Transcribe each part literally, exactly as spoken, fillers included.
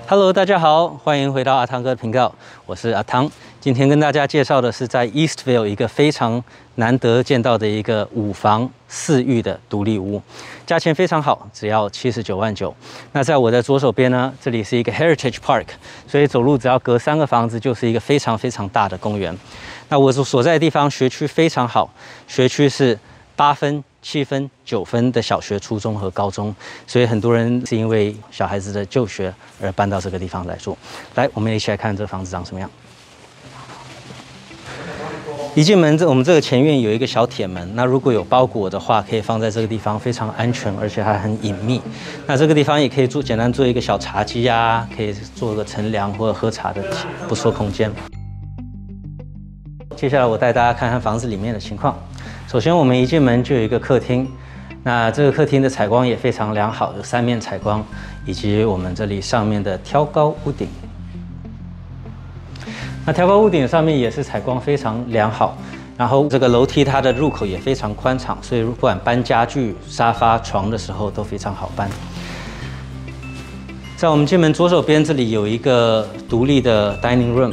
Hello， 大家好，欢迎回到阿汤哥的频道，我是阿汤。今天跟大家介绍的是在 Eastville 一个非常难得见到的一个五房四浴的独立屋，价钱非常好，只要七十九万九。那在我的左手边呢，这里是一个 Heritage Park， 所以走路只要隔三个房子就是一个非常非常大的公园。那我所在的地方学区非常好，学区是八分、七分、九分的小学、初中和高中，所以很多人是因为小孩子的就学而搬到这个地方来住。来，我们一起来看这房子长什么样。一进门，这我们这个前院有一个小铁门，那如果有包裹的话，可以放在这个地方，非常安全，而且还很隐秘。那这个地方也可以做简单做一个小茶几啊，可以做个乘凉或者喝茶的不错空间。接下来我带大家看看房子里面的情况。首先，我们一进门就有一个客厅，那这个客厅的采光也非常良好，有三面采光，以及我们这里上面的挑高屋顶。那挑高屋顶上面也是采光非常良好，然后这个楼梯它的入口也非常宽敞，所以不管搬家具、沙发、床的时候都非常好搬。在我们进门左手边这里有一个独立的 dining room。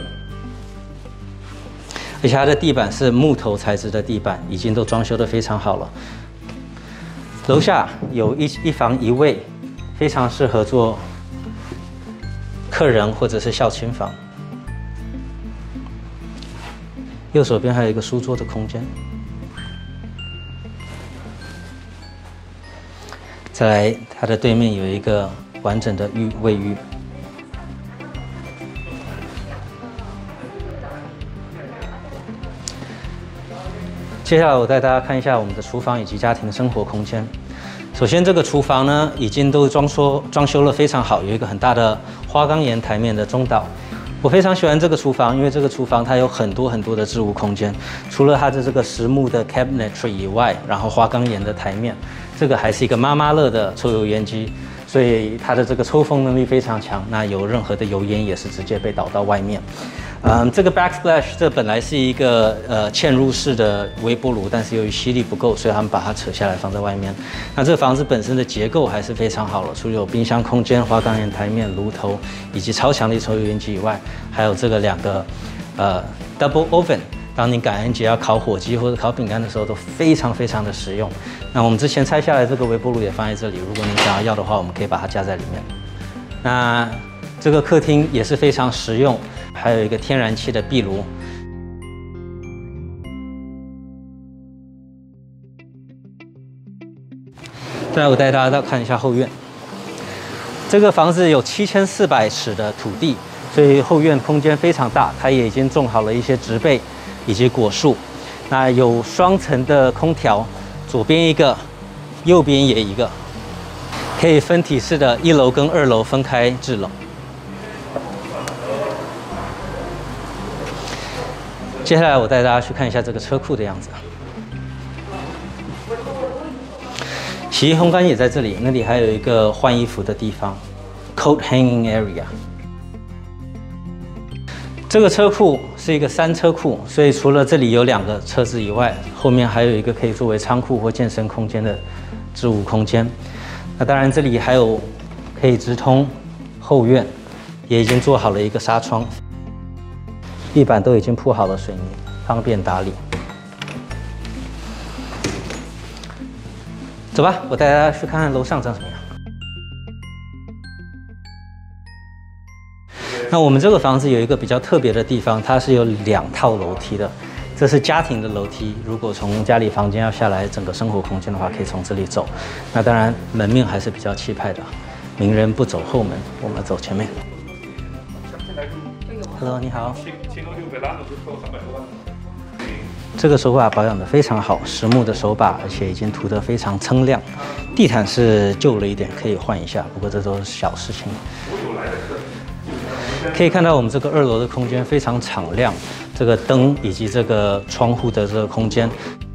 而且它的地板是木头材质的地板，已经都装修得非常好了。楼下有一一房一卫，非常适合做客人或者是孝亲房。右手边还有一个书桌的空间。再来，它的对面有一个完整的浴卫浴。接下来我带大家看一下我们的厨房以及家庭生活空间。首先，这个厨房呢已经都装修装修了非常好，有一个很大的花岗岩台面的中岛。我非常喜欢这个厨房，因为这个厨房它有很多很多的置物空间。除了它的这个实木的 cabinetry 以外，然后花岗岩的台面，这个还是一个妈妈乐的抽油烟机，所以它的这个抽风能力非常强。那有任何的油烟也是直接被导到外面。嗯，这个 backsplash 这本来是一个呃嵌入式的微波炉，但是由于吸力不够，所以他们把它扯下来放在外面。那这个房子本身的结构还是非常好了，除了有冰箱空间、花岗岩台面、炉头以及超强力抽油烟机以外，还有这个两个呃 double oven， 当你感恩节要烤火鸡或者烤饼干的时候都非常非常的实用。那我们之前拆下来这个微波炉也放在这里，如果你想要要的话，我们可以把它加在里面。那这个客厅也是非常实用。还有一个天然气的壁炉。再来，我带大家到看一下后院。这个房子有七千四百尺的土地，所以后院空间非常大。它也已经种好了一些植被以及果树。那有双层的空调，左边一个，右边也一个，可以分体式的，一楼跟二楼分开制冷。接下来我带大家去看一下这个车库的样子。洗衣烘干也在这里，那里还有一个换衣服的地方 ，coat hanging area。这个车库是一个三车库，所以除了这里有两个车子以外，后面还有一个可以作为仓库或健身空间的置物空间。那当然，这里还有可以直通后院，也已经做好了一个纱窗。地板都已经铺好了水泥，方便打理。走吧，我带大家去看看楼上长什么样。那我们这个房子有一个比较特别的地方，它是有两套楼梯的。这是家庭的楼梯，如果从家里房间要下来整个生活空间的话，可以从这里走。那当然门面还是比较气派的，名人不走后门，我们走前面。Hello， 你好。这个手把保养得非常好，实木的手把，而且已经涂得非常锃亮。地毯是旧了一点，可以换一下，不过这都是小事情。可以看到我们这个二楼的空间非常敞亮，这个灯以及这个窗户的这个空间。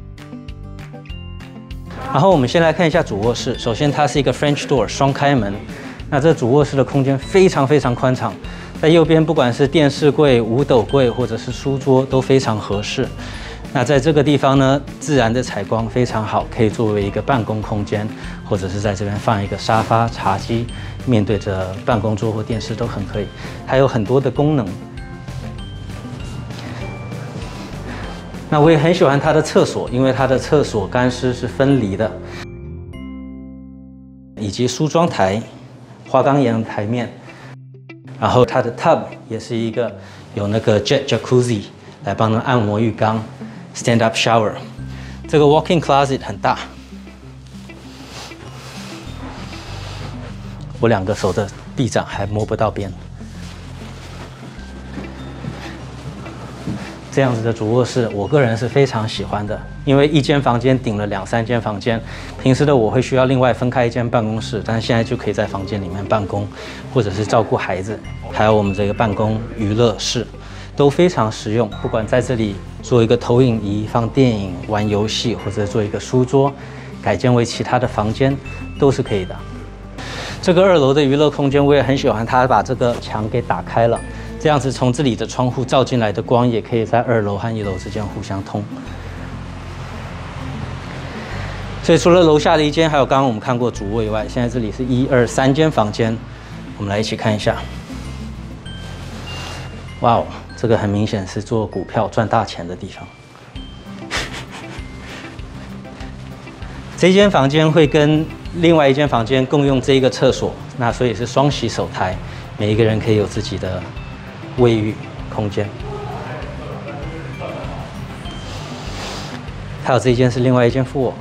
然后我们先来看一下主卧室，首先它是一个 French door 双开门，那这主卧室的空间非常非常宽敞。在右边，不管是电视柜、五斗柜或者是书桌都非常合适。那在这个地方呢，自然的采光非常好，可以作为一个办公空间，或者是在这边放一个沙发、茶几， 面对着办公桌或电视都很可以。还有很多的功能。那我也很喜欢它的厕所，因为它的厕所干湿是分离的，以及梳妆台、花岗岩台面，然后它的 tub 也是一个有那个 jet jacuzzi 来帮人按摩浴缸 ，stand up shower。这个 walk-in closet 很大，我两个手的臂掌还摸不到边。这样子的主卧室，我个人是非常喜欢的，因为一间房间顶了两三间房间。平时的我会需要另外分开一间办公室，但是现在就可以在房间里面办公，或者是照顾孩子，还有我们这个办公娱乐室，都非常实用。不管在这里做一个投影仪放电影、玩游戏，或者做一个书桌，改建为其他的房间，都是可以的。这个二楼的娱乐空间我也很喜欢，它把这个墙给打开了。这样子，从这里的窗户照进来的光，也可以在二楼和一楼之间互相通。所以除了楼下的一间，还有刚刚我们看过主卧以外，现在这里是一二三间房间，我们来一起看一下。哇哦，这个很明显是做股票赚大钱的地方。这间房间会跟另外一间房间共用这一个厕所，那所以是双洗手台，每一个人可以有自己的卫浴空间。还有这一间是另外一间副卧，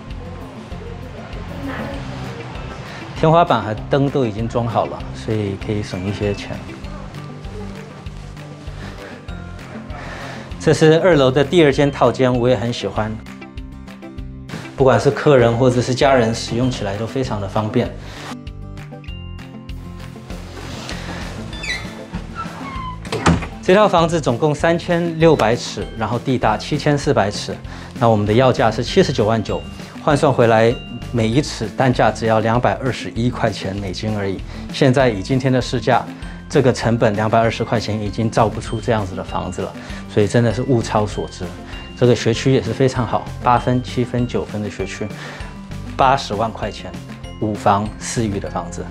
天花板和灯都已经装好了，所以可以省一些钱。这是二楼的第二间套间，我也很喜欢，不管是客人或者是家人使用起来都非常的方便。这套房子总共三千六百尺，然后地大七千四百尺。那我们的要价是七十九万九，换算回来每一尺单价只要两百二十一块钱美金而已。现在以今天的市价，这个成本两百二十块钱已经造不出这样子的房子了，所以真的是物超所值。这个学区也是非常好，八分、七分、九分的学区，八十万块钱，五房四浴的房子。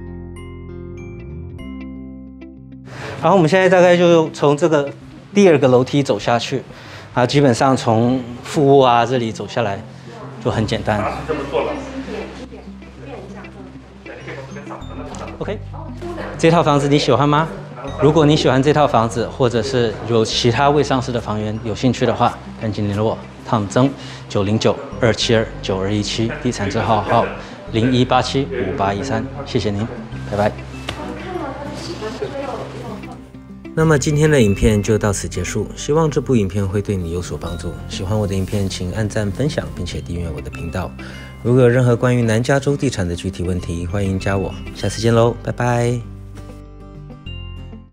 然后我们现在大概就从这个第二个楼梯走下去，啊，基本上从副卧啊这里走下来就很简单。这么做了。OK， 这套房子你喜欢吗？如果你喜欢这套房子，或者是有其他未上市的房源有兴趣的话，赶紧联络我，汤姆曾九零九二七二九二一七，地产证号号零一八七五八一三，谢谢您，拜拜。那么今天的影片就到此结束，希望这部影片会对你有所帮助。喜欢我的影片，请按赞、分享，并且订阅我的频道。如果有任何关于南加州地产的具体问题，欢迎加我。下次见喽，拜拜。